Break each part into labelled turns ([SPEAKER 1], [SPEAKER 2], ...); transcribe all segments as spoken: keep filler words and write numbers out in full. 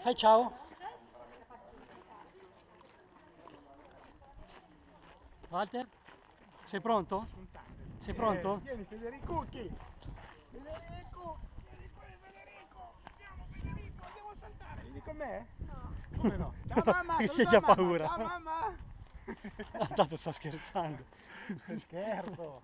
[SPEAKER 1] Fai ciao. Walter, sei pronto? Sei pronto?
[SPEAKER 2] Eh, vieni Federico, chi? Federico, vieni qui Federico, andiamo Federico, andiamo a saltare, vieni con me? No. Come no? Ciao mamma,
[SPEAKER 1] C'è
[SPEAKER 2] saluta
[SPEAKER 1] già
[SPEAKER 2] mamma.
[SPEAKER 1] paura.
[SPEAKER 2] Ciao mamma.
[SPEAKER 1] Ah, tanto sta scherzando.
[SPEAKER 2] Scherzo.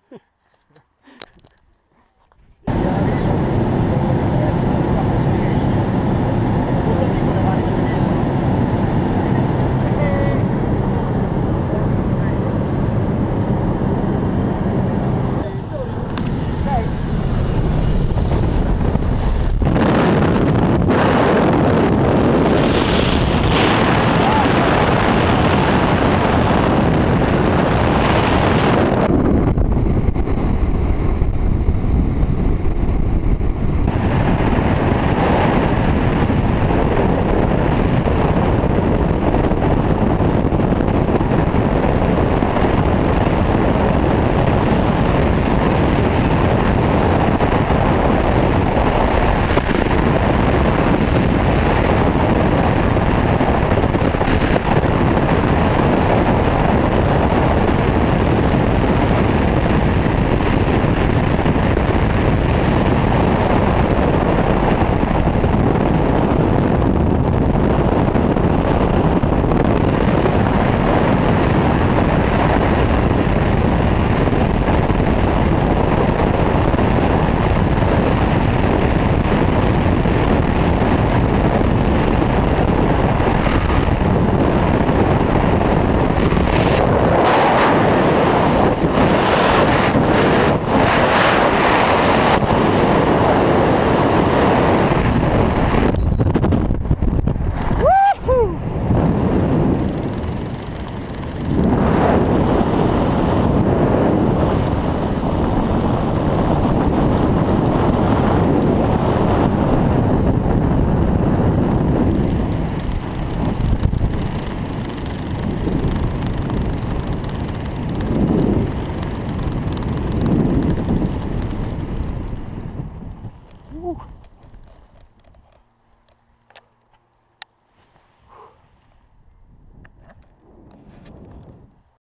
[SPEAKER 1] Uh.